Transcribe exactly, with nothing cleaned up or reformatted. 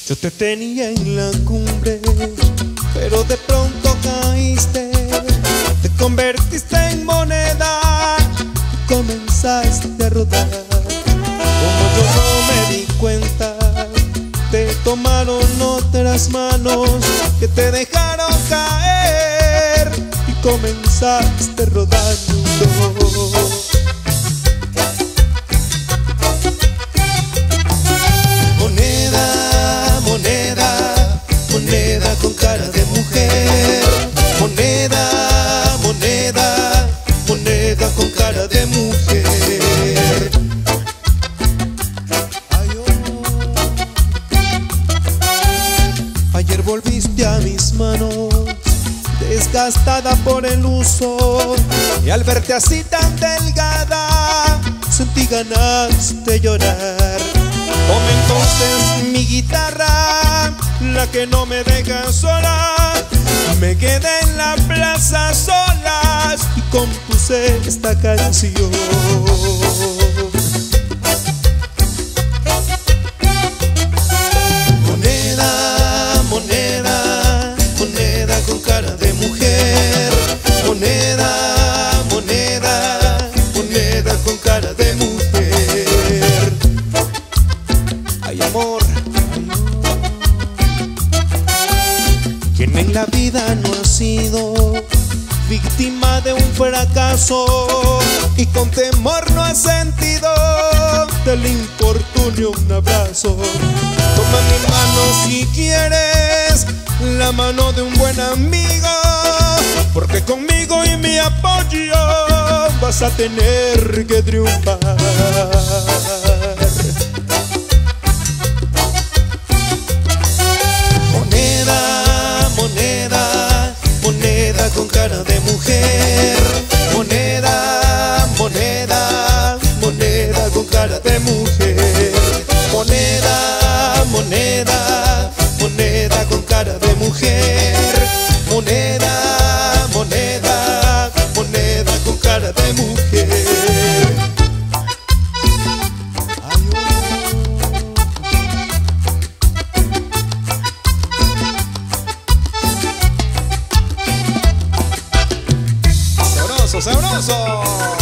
Yo te tenía en la cumbre, pero de pronto caíste. Te convertiste en moneda y comenzaste a rodar. Como yo no me di cuenta, te tomaron otras manos que te dejaron caer y comenzaste rodando. Moneda, moneda, moneda con cara de mujer. Moneda, moneda, moneda con cara de mujer. Ay, oh. Ayer volviste a mis manos, desgastada por el uso, y al verte así tan delgada, sentí ganas de llorar. Tomé entonces mi guitarra, la que no me deja sola. Me quedé en la plaza solas y compuse esta canción. Moneda, moneda, moneda con cara de mujer. Moneda, moneda, moneda con cara de mujer. Ay, amor, quien en la vida no ha sido víctima de un fracaso y con temor no ha sentido del infortunio un abrazo. Toma mi mano si quieres, la mano de un buen amigo, porque conmigo y mi apoyo vas a tener que triunfar. Moneda, moneda, moneda con cara de mujer. Moneda, moneda, moneda con cara de mujer. Moneda, moneda, moneda con cara de mujer. Moneda, moneda, moneda con cara de mujer. Sabroso, sabroso.